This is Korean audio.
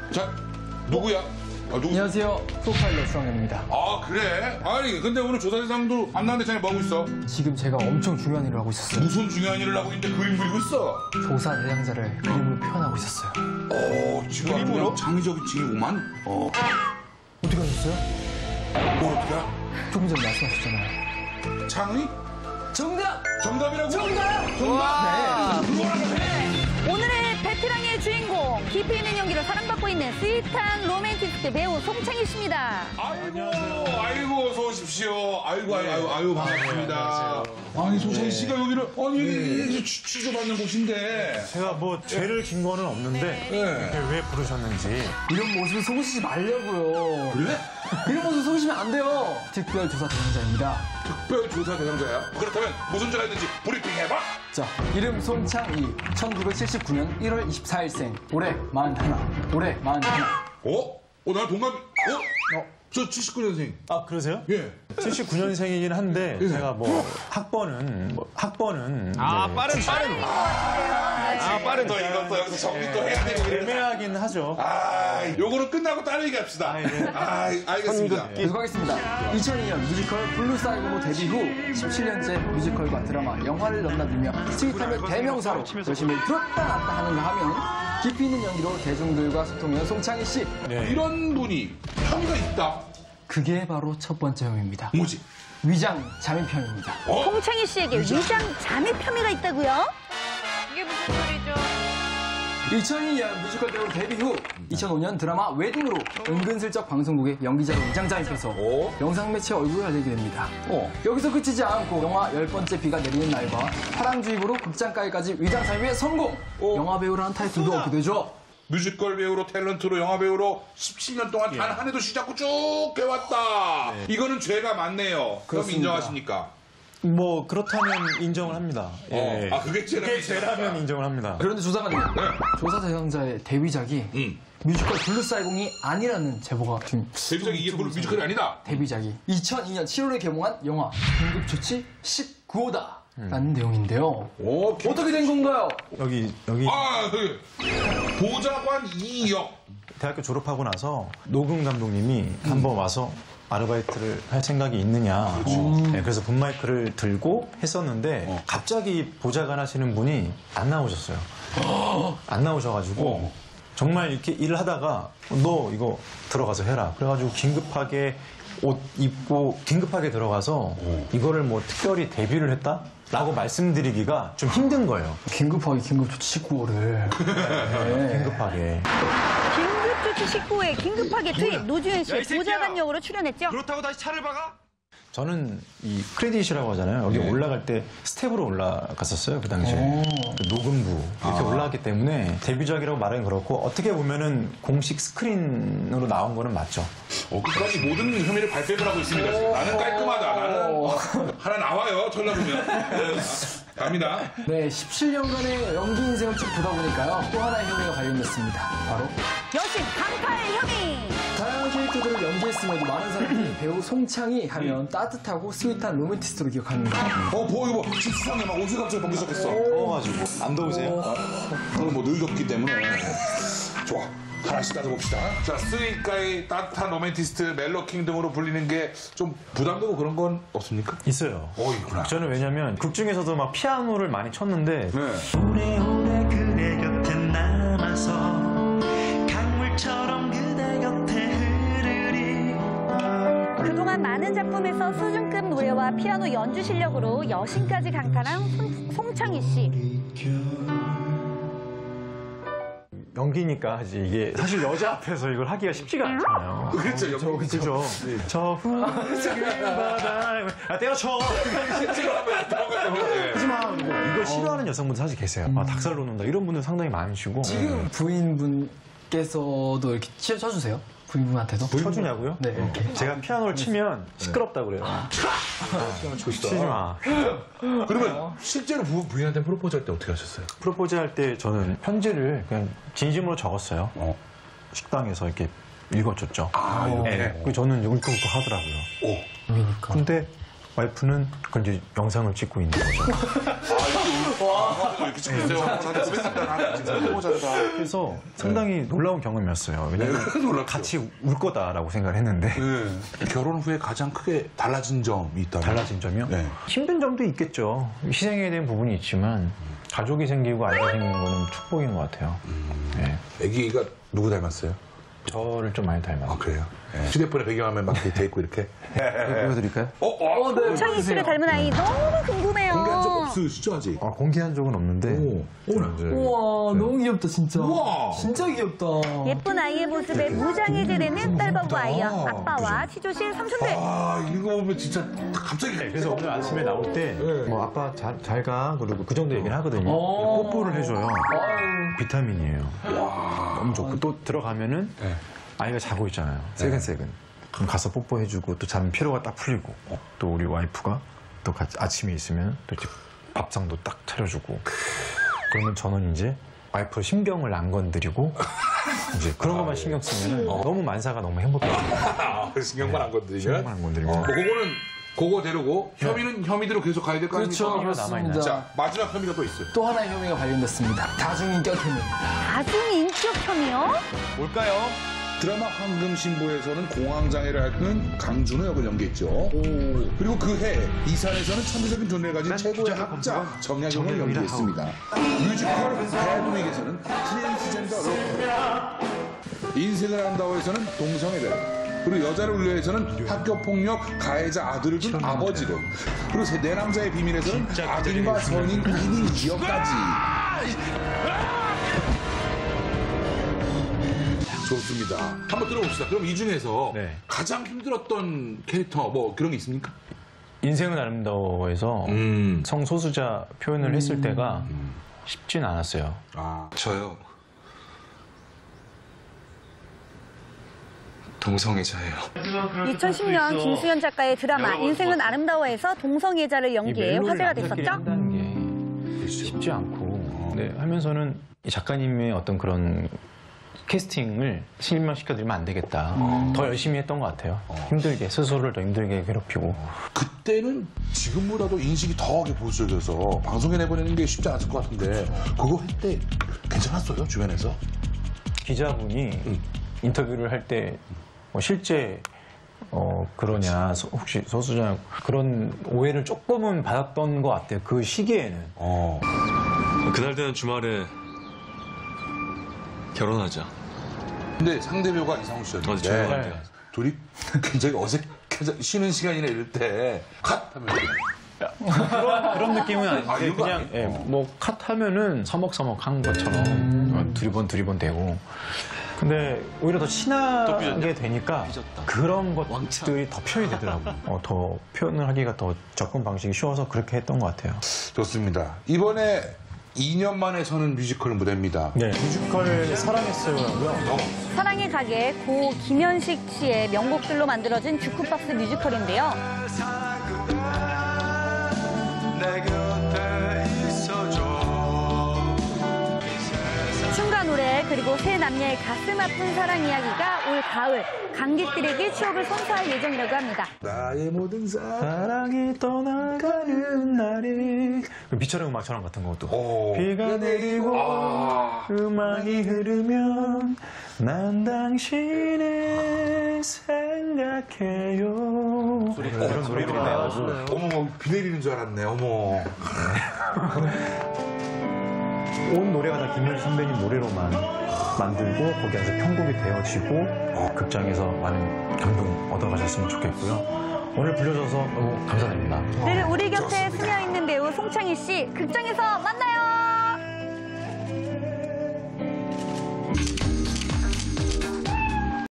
자, 누구야? 안녕하세요. 프로파일러 수학입니다. 아, 그래? 아니, 근데 오늘 조사 대상도 안 나왔는데 자네 뭐 하고 있어? 지금 제가 엄청 중요한 일을 하고 있었어요. 무슨 중요한 일을 하고 있는데 그림 그리고 있어? 조사 대상자를 그림으로 표현하고 있었어요. 지금 그림으로? 창의적인 징후만? 어떻게 하셨어요? 뭘 어떻게 해? 조금 전에 말씀하셨잖아요. 창의? 정답! 정답이라고? 정답! 네. 오늘의 베테랑의 주인공, 깊이 있는 연기로 사랑받고 있는 스윗한 로맨티스트 배우 송창희 씨입니다. 아이고, 어서 오십시오. 아이고, 반갑습니다. 아니, 송창희 씨가 여기를, 아니, 취조받는 곳인데. 제가 뭐 죄를 진 거는 없는데 네. 왜 부르셨는지. 이런 모습을 속으시지 말려고요. 그래? 이런 모습 속으시면 안 돼요. 특별조사 대상자입니다. 특별조사 대상자야? 그렇다면 무슨 죄가 있는지 브리핑 해봐. 자, 이름 송창희, 1979년 1월 24일생, 올해 41, 올해 41. 나랑 동갑, 저 79년생. 아, 그러세요? 예. 79년생이긴 한데 제가 뭐 학번은 빠른 더 이것도 여기서 정리 또 해야 되고 그래. 애매하긴 하죠. 요거는 끝나고 다른 얘기 합시다. 알겠습니다. 계속하겠습니다. 2002년 뮤지컬 블루 사이고로 데뷔 후 17년째 뮤지컬과 드라마, 영화를 넘나들며 스윗함의 대명사로 열심히 들었다 놨다 하는가 하면 깊이 있는 연기로 대중들과 소통하는 송창희 씨. 이런 분이 혐의가 있다. 그게 바로 첫 번째 혐의입니다. 뭐지? 위장 잠입 혐의입니다. 송창희 씨에게 위장 잠입 혐의가 있다고요? 이게 무슨 소리죠? 2002년 뮤지컬 배우로 데뷔 후 2005년 드라마 웨딩으로 은근슬쩍 방송국에 연기자로 위장 잠입해서 영상 매체 얼굴을 알리게 됩니다. 여기서 그치지 않고 영화 10번째 비가 내리는 날과 파랑주의보로 극장가에까지 위장 잠입에 성공! 영화 배우라는 타이틀도 얻게 되죠. 뮤지컬 배우로 탤런트로 영화 배우로 17년 동안 단 한 해도 쉬지 않고 쭉 해왔다. 이거는 죄가 많네요. 그럼 인정하십니까? 뭐 그렇다면 인정을 합니다. 예. 그게 죄라면 인정을 합니다. 그런데 조사관님, 조사 대상자의 데뷔작이 뮤지컬 블루사이공이 아니라는 제보가 지금 데뷔작이 이게 뮤지컬이 아니다. 데뷔작이 2002년 7월에 개봉한 영화 긴급조치 19호다 라는 내용인데요. 어떻게 된 건가요? 여기 보좌관 이역. 대학교 졸업하고 나서 노금 감독님이 한번 와서 아르바이트를 할 생각이 있느냐. 네, 그래서 붐마이크를 들고 했었는데 갑자기 보좌관 하시는 분이 안 나오셨어요. 안 나오셔가지고 정말 이렇게 일을 하다가 너 이거 들어가서 해라. 그래가지고 긴급하게 옷 입고 긴급하게 들어가서 이거를 뭐 특별히 데뷔를 했다? 라고 말씀드리기가 좀 힘든 거예요. 긴급하게 긴급조치 19호를. 긴급하게. 긴급조치 19에 긴급하게 투입 노주현 씨 보좌관 역으로 출연했죠? 그렇다고 다시 차를 박아? 저는 이 크레딧이라고 하잖아요. 여기 올라갈 때 스텝으로 올라갔었어요. 그 당시에. 그 녹음부 이렇게 올라갔기 때문에 데뷔작이라고 말하긴 그렇고 어떻게 보면은 공식 스크린으로 나온 거는 맞죠. 끝까지 모든 혐의를 발뺌을 하고 있습니다. 지금. 나는 깔끔하다. 나는 하나 나와요. 전화보면. 갑니다. 네, 17년간의 연기 인생을 쭉 보다 보니까요. 또 하나의 혐의가 발견됐습니다. 바로 여신 강파의 혐의! 다양한 캐릭터들을 연기했음에도 많은 사람들이 배우 송창희 하면 따뜻하고 스윗한 로맨티스트로 기억합니다. 이거 뭐 수상해 막 옷을 갑자기 벗기 시작했어. 더워가지고. 안 더우세요? 저는 뭐 늙었기 때문에. 좋아. 하나씩 따져봅시다. 자, 스윗가의 따뜻한 로맨티스트, 멜로킹 등으로 불리는 게 좀 부담되고 그런 건 없습니까? 있어요. 있구나. 저는 왜냐면 극 중에서도 막 피아노를 많이 쳤는데 오래오래 그대 곁에 남아서 강물처럼 그대 곁에 흐르리. 그동안 많은 작품에서 수준급 노래와 피아노 연주 실력으로 여신까지 강탈한 송창희 씨. 연기니까 하지 이게 사실 여자 앞에서 이걸 하기가 쉽지가 않잖아요. 그렇죠. 그죠. 저 푸른 바다 때려쳐. 하지만 이거 싫어하는 여성분들 사실 계세요. 닭살 돋는다 이런 분들 상당히 많으시고. 지금 부인분께서도 이렇게 쳐주세요? 부인분한테도? 쳐주냐고요? 네, 이렇게. 제가 피아노를 치면 시끄럽다 그래요. 치지 마. 그러면 실제로 부인한테 프로포즈할 때 어떻게 하셨어요? 프로포즈 할 때 저는 편지를 그냥 진심으로 적었어요. 식당에서 이렇게 읽어줬죠. 이렇게? 네. 저는 울컥울컥 하더라고요. 그러니까. 근데 와이프는 그걸 이제 영상을 찍고 있는 거죠. 이렇게 찍고 있어요. 자기 고백한다. 진짜 해보자다. 그래서 상당히 놀라운 경험이었어요. 왜냐면 놀랍죠. 같이 울 거다라고 생각을 했는데 결혼 후에 가장 크게 달라진 점이 있다면? 달라진 점이요? 네. 힘든 점도 있겠죠. 희생해야 되는 부분이 있지만 가족이 생기고 아이가 생기는 거는 축복인 것 같아요. 네. 아기가 누구 닮았어요? 저를 좀 많이 닮았어요. 아, 그래요? 네. 휴대폰에 배경화면 막 돼 있고 이렇게. 보여드릴까요? 네. 송창희 씨를 닮은 아이 너무 궁금해요. 공개한 적 없으시죠, 아직? 공개한 적은 없는데 우와, 너무 귀엽다, 진짜. 우와. 진짜 귀엽다. 예쁜 아이의 모습에 무장해제되는 딸바보 아이와 아빠와 취조실 삼촌들. 아, 이거 보면 진짜 갑자기. 그래서 오늘 아침에 나올 때 뭐 아빠 잘 가 그리고 그 정도 얘기를 하거든요. 뽀뽀를 해줘요. 비타민이에요. 너무 좋고 또 들어가면은 네. 아이가 자고 있잖아요. 새근새근. 그럼 가서 뽀뽀해주고 또 자면 피로가 딱 풀리고 또 우리 와이프가 또 같이 아침에 있으면 또 이제 밥상도 딱 차려주고 그러면 저는 이제 와이프 신경을 안 건드리고 이제 그런 것만 신경 쓰면 너무 만사가 너무 행복해요. 신경만 안 건드리면? 신경만 안 건드리고. 뭐 그거는 그거대로고 혐의는 혐의대로 계속 가야 될 거 아닙니까? 그렇죠, 남아있나요? 그렇습니다. 자, 마지막 혐의가 또 있어요. 또 하나의 혐의가 발견됐습니다. 다중인격 혐의. 다중인격 혐의요? 뭘까요? 드라마 황금신보에서는 공황장애를 앓는 강준호 역을 연기했죠. 그리고 그해 이산에서는 천재적인 존재를 가진 최고의 학자 정약용을 연기했습니다. 뮤지컬 배드윅에서는 트랜스젠더 로프, 인생을 한다고에서는 동성애를, 그리고 여자를 울려에서는 학교폭력 가해자 아들을 둔 아버지를, 그리고 내 남자의 비밀에서는 악인과 선인 1인 2역까지. 좋습니다. 한번 들어봅시다. 그럼 이 중에서 네. 가장 힘들었던 캐릭터 뭐 그런 게 있습니까? 인생은 아름다워에서 성소수자 표현을 했을 때가 쉽진 않았어요. 아, 저요. 동성애자예요. 2010년 김수현 작가의 드라마 인생은 아름다워에서 동성애자를 연기해 화제가 남자끼리 됐었죠. 한다는 게 쉽지 않고 네, 하면서는 이 작가님의 어떤 그런 캐스팅을 실망시켜드리면 안 되겠다. 더 열심히 했던 것 같아요. 힘들게, 스스로를 더 힘들게 괴롭히고. 그때는 지금보다도 인식이 더하게 보수적이어서 방송에 내보내는 게 쉽지 않았을 것 같은데 그거 할 때 괜찮았어요? 주변에서? 기자분이 인터뷰를 할 때 뭐 실제 그러냐, 혹시 소수자 그런 오해를 조금은 받았던 것 같아요. 그 시기에는. 그날 되는 주말에 결혼하자. 근데 상대배우가 이상훈 씨였는데 저요. 둘이 굉장히 어색해져 쉬는 시간이나 이럴 때 컷 하면 그런 느낌은 아닌데 이거 그냥 아니에요? 예, 뭐 컷하면은 서먹서먹한 것처럼 두리번 되고 근데 오히려 더 친하게 되니까 그런 것들이 더 표현이 되더라고요. 더 표현을 하기가 더 접근 방식이 쉬워서 그렇게 했던 것 같아요. 좋습니다. 이번에 2년 만에 서는 뮤지컬 무대입니다. 네, 뮤지컬 사랑했어요고요. 사랑의 가게 고 김현식 씨의 명곡들로 만들어진 주크박스 뮤지컬인데요. 내 곁에 있어줘. 춤과 노래 그리고 세 남녀의 가슴 아픈 사랑 이야기가 올 가을 관객들에게 추억을 선사할 예정이라고 합니다. 나의 모든 사랑이 떠나가는 날이 미처럼 음악처럼 같은 것도 비가 내리고 음악이 흐르면 난 당신을 생각해요. 이런 노래들이 나오고 어머, 비 내리는 줄 알았네. 어머. 온 노래가 다 김현식 선배님 노래로만 만들고 거기 안에서 편곡이 되어지고 극장에서 많은 감동 얻어가셨으면 좋겠고요. 오늘 불러줘서 너무 감사드립니다. 늘 우리 곁에 스며있는 배우 송창희 씨 극장에서 만나요.